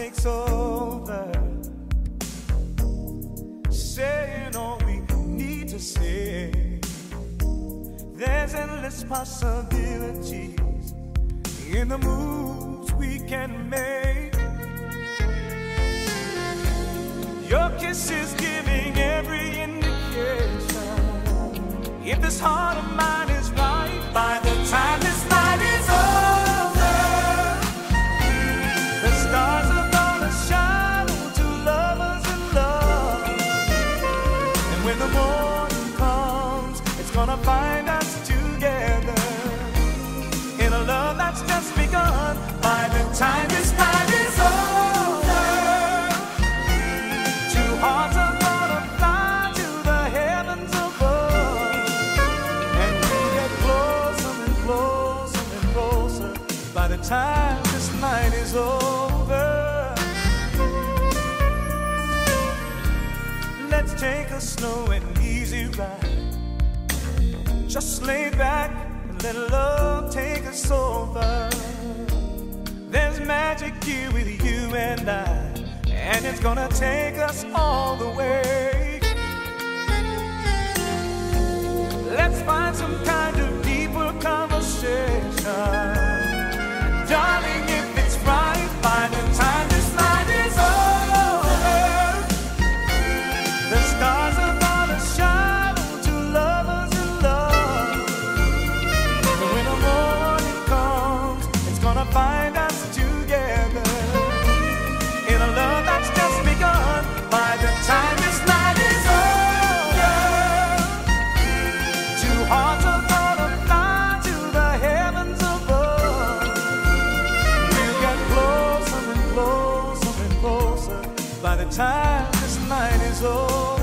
takes over, saying all we need to say. There's endless possibilities in the moves we can make. Your kiss is giving every indication. If this heart of mine is right, by the time this night is over, the stars are gonna shine to lovers in love. And when the morning comes, it's gonna find us together in a love that's just begun. By the time this night is over, two hearts are gonna fly to the heavens above, and we get closer and closer and closer by the time this night is over. Let's take a slow and easy ride. Just lay back and let love take us over. There's magic here with you and I, and it's gonna take us all the way. Let's find some kind of deeper conversation. Darling, if it's right, by the time this night is over, the stars are gonna shine to lovers in love. And when the morning comes, it's gonna find us together in a love that's just begun. By the time this night is over, two hearts are gonna fly to the heavens above. We'll get closer and closer and closer by the time this night is over.